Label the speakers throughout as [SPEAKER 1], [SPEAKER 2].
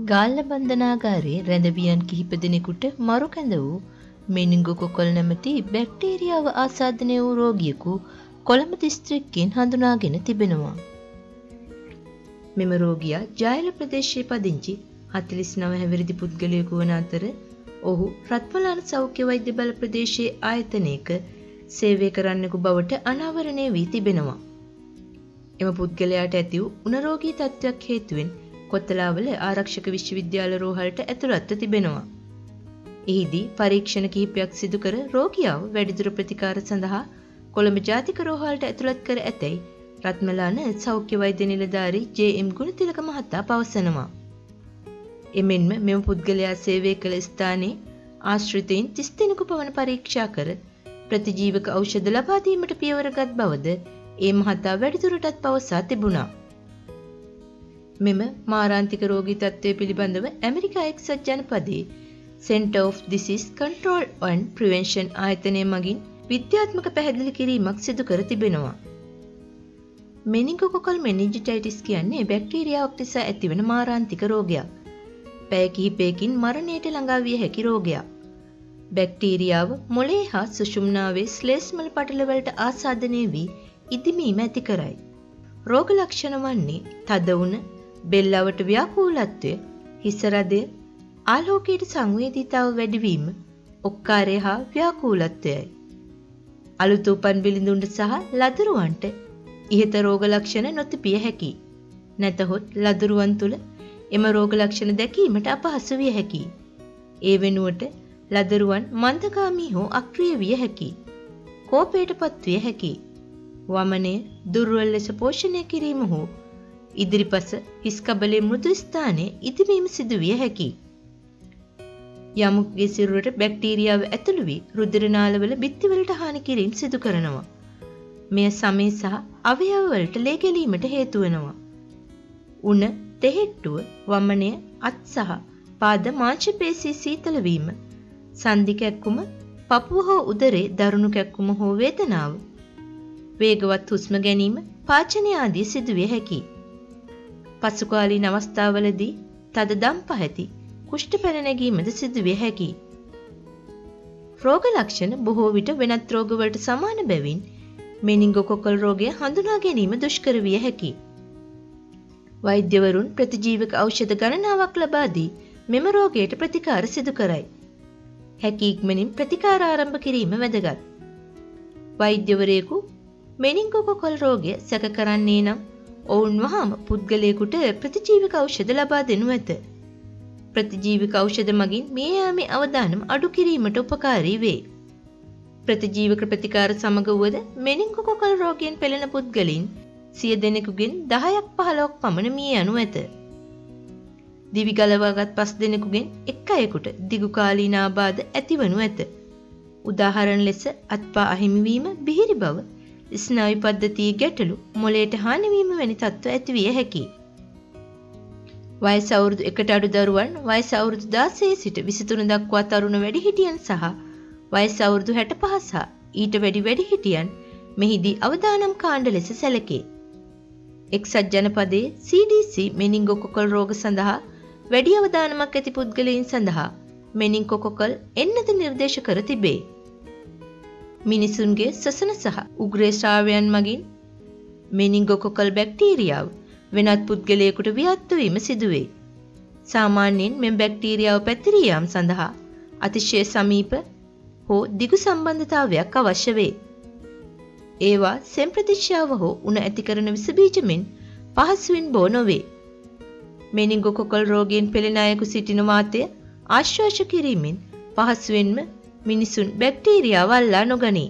[SPEAKER 1] ගාල්ල බන්ධනාගාරයේ රැඳවියන් කිහිප දෙනෙකුට මරු කැඳ වූ මෙනින්ගෝකොකල් නැමැති බැක්ටීරියාව ආසාදනය වූ රෝගියෙකු කොළඹ දිස්ත්‍රික්කයෙන් හඳුනාගෙන තිබෙනවා. මෙම රෝගියා ජායල ප්‍රදේශයේ පදිංචි 49 හැවිරිදි පුද්ගලයෙකු වන අතර ඔහු රත්මලාන සෞඛ්‍ය වෛද්‍ය බල ප්‍රදේශයේ ආයතනයක සේවය කරන්නෙකු බවට අනාවරණය වී තිබෙනවා. එම පුද්ගලයාට ඇති වූ උණරෝගී තත්ත්වයක් හේතුවෙන් කොත්තලාවල ආරක්ෂක විශ්වවිද්‍යාල රෝහලට ඇතුළත්ව තිබෙනවා. එහිදී පරීක්ෂණ කිහිපයක් සිදු කර රෝගියාව වැඩිදුර ප්‍රතිකාර සඳහා කොළඹ ජාතික රෝහලට ඇතුළත් කර ඇතැයි රත්මලාන සෞඛ්‍ය වෛද්‍ය නිලධාරී ජේ.එම්. ගුණතිලක මහතා පවසනවා. එමෙන්ම මෙම පුද්ගලයා සේවය කළ ස්ථානයේ ආශ්‍රිතයින් 30 දෙනෙකු පමණ පරීක්ෂා කර ප්‍රතිජීවක ඖෂධ ලබා දීමට පියවරගත් බවද ඒ මහතා වැඩිදුරටත් පවසා තිබුණා. මෙම මාරාන්තික රෝගී තත්ත්වය පිළිබඳව ඇමරිකා එක්සත් ජනපදයේ Center of Disease Control and Prevention ආයතනය මගින් විද්‍යාත්මක පැහැදිලි කිරීමක් සිදු කර තිබෙනවා. මෙනින්ගෝකොකල් මෙනින්ජිටයිටිස් කියන්නේ බැක්ටීරියාවක් නිසා ඇතිවන මාරාන්තික රෝගයක්. පැය කිහිපයකින් මරණයට ළඟා විය හැකි රෝගයක්. බැක්ටීරියාව මොළයේ හා සුෂුම්නාවේ ස්ලේස්මල පටලවලට ආසාදනය වී ඉදිමීම ඇති කරයි. රෝග ලක්ෂණ වන්නේ තද වුණ, බෙල්ලවට ව්‍යාකූලත්වය, හිස රදය, ආලෝකයට සංවේදීතාව වැඩිවීම, ඔක්කාරය හා ව්‍යාකූලත්වයයි. අලුත උපන් බිලිඳුන්ට සහ ලදරුවන්ට ඉහත රෝග ලක්ෂණ නොතිබිය හැකියි. නැතහොත් ලදරුවන් තුළ එම රෝග ලක්ෂණ දැකීමට අපහසු විය හැකියි. ඒ වෙනුවට ලදරුවන් මන්දගාමී හෝ අක්‍රිය විය හැකියි. කෝපයට පත්විය හැකියි. වමනය දුර්වල ලෙස පෝෂණය කිරීම හෝ ඉදිරිපස හිස්කබලේ මෘදු ස්ථානයේ ඉදිමීම සිදුවිය හැකියි. යමුගේ සිරුරට බැක්ටීරියාව ඇතුළු වී රුධිර නාළවල බිත්තිවලට හානි කිරීම සිදු කරනවා. මෙය සමේ සහ අවයව වලට ලේ ගැලීමට හේතු වෙනවා. උණ, තෙහෙට්ටුව, වමනය, අත් සහ පාද මාංශ පේශී සීතල වීම, සන්ධි කැක්කුම, පපුව හෝ උදරේ දරුණු කැක්කුම හෝ වේදනාව, වේගවත් හුස්ම ගැනීම, පාචනය ආදී සිදුවිය හැකියි. පසුකාලීන අවස්ථාවලදී තද දම් පහති, කුෂ්ඨ පැන නැගීමද සිදුවිය හැකියි. රෝග ලක්ෂණ බොහෝ විට වෙනත් රෝගවලට සමාන බැවින් මෙනින්ගෝකොකල් රෝගය හඳුනා ගැනීම දුෂ්කර විය හැකියි. වෛද්‍යවරුන් ප්‍රතිජීවක ඖෂධ ගණනාවක් ලබා දී මෙම රෝගයට ප්‍රතිකාර සිදු කරයි. හැකි ඉක්මනින් ප්‍රතිකාර ආරම්භ කිරීම වැදගත්. වෛද්‍යවරයෙකු මෙනින්ගෝකොකල් රෝගය සැක කරන්නේ නම් ඔවුන් වහාම පුද්ගලයෙකුට ප්‍රතිජීවක ඖෂධ ලබා දෙනු ඇත. ප්‍රතිජීවක ඖෂධ මගින් මේ යාමේ අවදානම් අඩු කිරීමට උපකාරී වේ. ප්‍රතිජීවක ප්‍රතිකාර සමග වුවද මෙනින්ගෝකොකල් රෝගයෙන් පෙළෙන පුද්ගලයින් 100 දෙනෙකුගෙන් 10ක් 15ක් පමණ මිය යනු ඇත. දිවි ගලවාගත් 5 දෙනෙකුගෙන් එක් අයෙකුට දිගු කාලීන ආබාධ ඇතිවනු ඇත. උදාහරණ ලෙස අත්පා අහිමිවීම, බිහිරි බව, ස්නායු පද්ධතියේ ගැටලු, මොළයට හානිවීම වැනි තත්ත්ව ඇතිවිය හැකියි. වයස අවුරුදු 1ට අඩු දරුවන්, වයස අවුරුදු 16 සිට 23 දක්වා තරුණ වැඩිහිටියන් සහ වයස අවුරුදු 65 සහ ඊට වැඩි වැඩිහිටියන් මෙහිදී අවදානම් කාණ්ඩ ලෙස සැලකේ. එක්සත් ජනපදයේ CDC මෙනින්ගෝකොකල් රෝග සඳහා වැඩි අවදානමක් ඇති පුද්ගලයන් සඳහා මෙනින්ගෝකොකල් එන්නත නිර්දේශ කර තිබේ. මිනිසුන්ගේ සසන සහ උග්‍රේ ශ්‍රාවයන් මගින් මෙනින්ගෝකොකල් බැක්ටීරියාව වෙනත් පුද්ගලයෙකුට ව්‍යාප්ත වීම සිදුවේ. සාමාන්‍යයෙන් මෙම බැක්ටීරියාව පැතිරී යාම සඳහා අතිශය සමීප හෝ දිගු සම්බන්ධතාවයක් අවශ්‍ය වේ. ඒවා සෙම් ප්‍රතිශ්‍යාව හෝ උණ ඇති කරන විස බීජ මෙන් පහසුවෙන් බෝ නොවේ. මෙනින්ගෝකොකල් රෝගයෙන් පෙළෙන අයෙකු සිටින වාතය ආශ්වාස කිරීමෙන් පහසුවෙන්ම මිනිසුන් බැක්ටීරියාව අල්ලා නොගනී.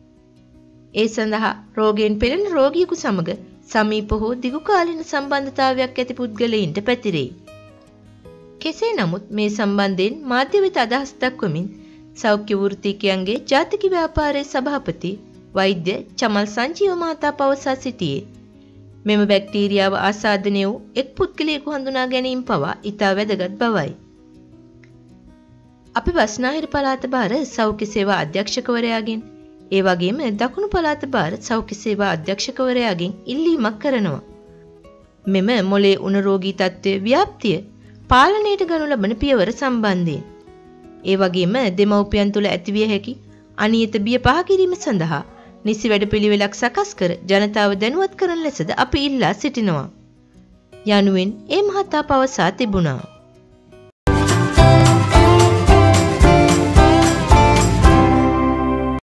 [SPEAKER 1] ඒ සඳහා රෝගයෙන් පෙළෙන රෝගියෙකු සමග සමීප හෝ දිගු කාලීන සම්බන්ධතාවයක් ඇති පුද්ගලයින්ට පැතිරේ. කෙසේ නමුත් මේ සම්බන්ධයෙන් මාධ්‍ය වෙත අදහස් දක්වමින් සෞඛ්‍ය වෘත්තීකයන්ගේ ජාතික ව්‍යාපාරයේ සභාපති වෛද්‍ය චමල් සංජීව මහතා පවසා සිටියේ මෙම බැක්ටීරියාව ආසාදනය වූ එක් පුද්ගලයෙකු හඳුනා ගැනීම පවා ඉතා වැදගත් බවයි. අපි බස්නාහිර පළාත භාර සෞඛ්‍ය සේවා අධ්‍යක්ෂකවරයාගෙන් ඒ වගේම දකුණු පළාත භාර සෞඛ්‍ය සේවා අධ්‍යක්ෂකවරයාගෙන් ඉල්ලීමක් කරනවා. මෙම මොළේ උණ රෝගී තත්ත්වයේ ව්‍යාප්තිය පාලනයට ගනු ලබන පියවර සම්බන්ධයෙන්. ඒ වගේම දෙමව්පියන් තුළ ඇතිවිය හැකි අනියත බිය පහ කිරීම සඳහා නිසි වැඩපිළිවෙලක් සකස් කර ජනතාව දැනුවත් කරන ලෙසද අපි ඉල්ලා සිටිනවා. යනුවෙන් ඒ මහතා පවසා තිබුණා.